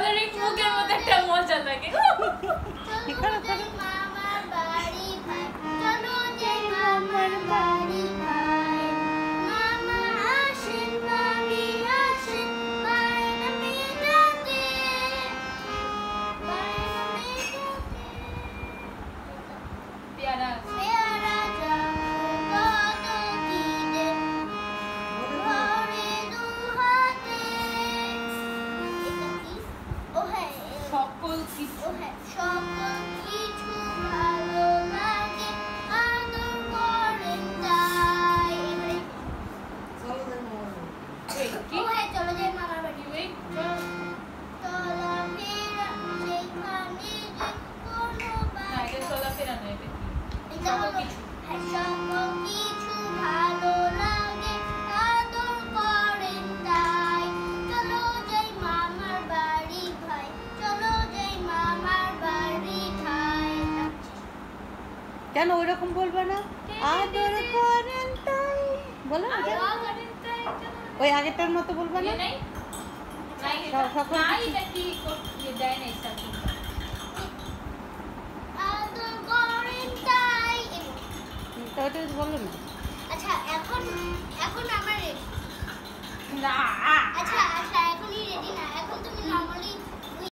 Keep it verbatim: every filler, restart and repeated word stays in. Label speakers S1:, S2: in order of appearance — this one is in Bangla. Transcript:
S1: আমাদের এই মুখের মধ্যে একটা মজা লাগে।
S2: এখানে চলো মামার বাড়ি ভাই, চলো যাই মামার বাড়ি ভাই, মামা আসেন মামি আসেন বায়না মেটাতে, বায়না মেটাতে।
S1: পেয়ারা
S2: পেয়ারা যাবো কত দিনে, ঘরে দু হাতে। এটা কি? ও হ্যাঁ,
S1: সকল কিছু
S2: ও হ্যাঁ, সকল কিছু ভালো লাগে, আদর করেন তাই। এবারে
S1: এই কি
S2: ও হ্যাঁ, চলো যাই মামার বাড়ি।
S1: এই
S2: চলাফেরা সেখানে যে কোনো
S1: না এটা চলাফেরা না, এটা কি
S2: এটা হলো হ্যাঁ, সকল কিছু ভালো লাগে, আদর করেন তাই। চলো যাই মামার বাড়ি ভাই, চলো যাই মামার বাড়ি ভাই।
S3: কেন ওই রকম বলবে না? আদর করেন তাই বলো না,
S1: আদর করেন তাই, চলো।
S3: ওই আগেরটার মতো বলবে না?
S1: ইয়ে নাই নাই
S3: স- সকল
S1: নাই
S3: কিছু-
S1: এটা কি করতে দেয় না স্টার্টিং।
S2: আদর করেন তাই। এবার
S3: তা ওটা বলো না।
S2: আচ্ছা এখন এখন আমার ready।
S1: না
S2: আচ্ছা আচ্ছা এখনই রেডি না, এখন তুমি নর্মালি